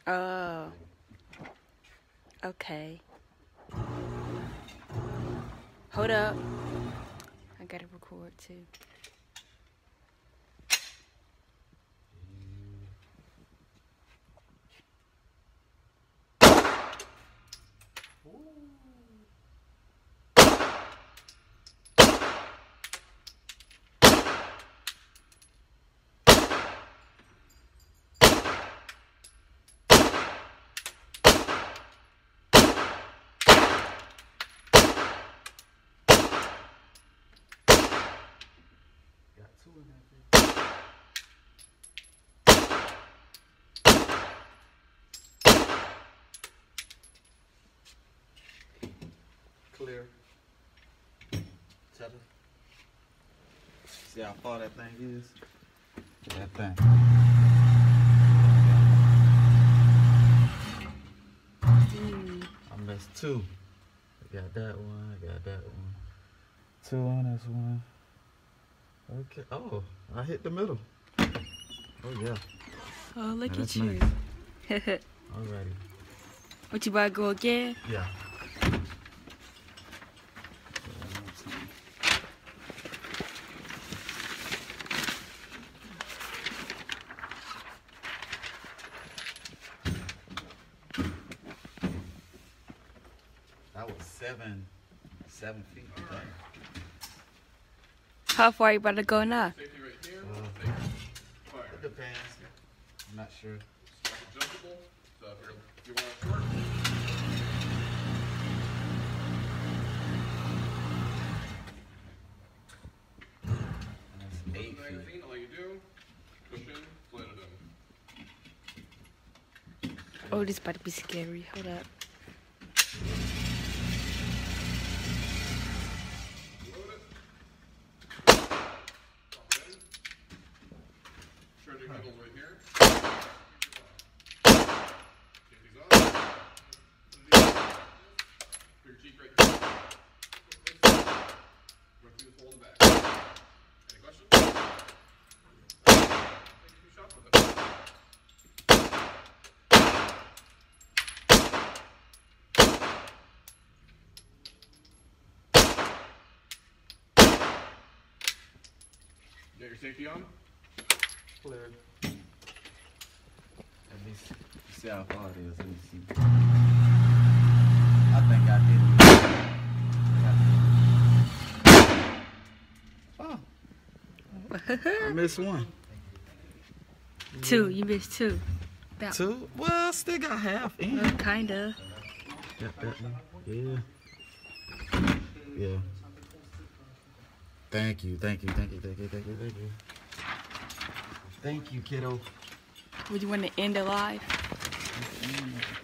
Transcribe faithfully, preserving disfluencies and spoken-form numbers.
Oh. Okay. Hold up. I gotta record too. Clear. Tether. See how far that thing is? That thing. Mm. I missed two. I got that one, I got that one. Two on this one. Okay. Oh, I hit the middle. Oh yeah. Oh, look yeah, at you. Nice. Alrighty. What, you about to go again? Yeah. That was seven, seven feet. I think. How far are you about to go now? Uh, it depends. I'm not sure. Adjustable. So if you're, you want it short. That's eight feet. Magazine, all you do, push in, float it in. Oh, this about to be scary. Hold up. Load it. Drop it in. Charging handles right here. Take these off. Put your cheek right here. Run through this hole in the back. Any questions? Take a few shots with it. Get your safety on. Clear. At least see how far it is. Let me see. I think I did it. Oh. I missed one. Two. You missed two. About Two? Well, I still got half in. Uh, kinda. Got that one. Yeah. Yeah. Thank you, thank you, thank you, thank you, thank you, thank you. Thank you, kiddo. Would you want to end the live? Mm-hmm.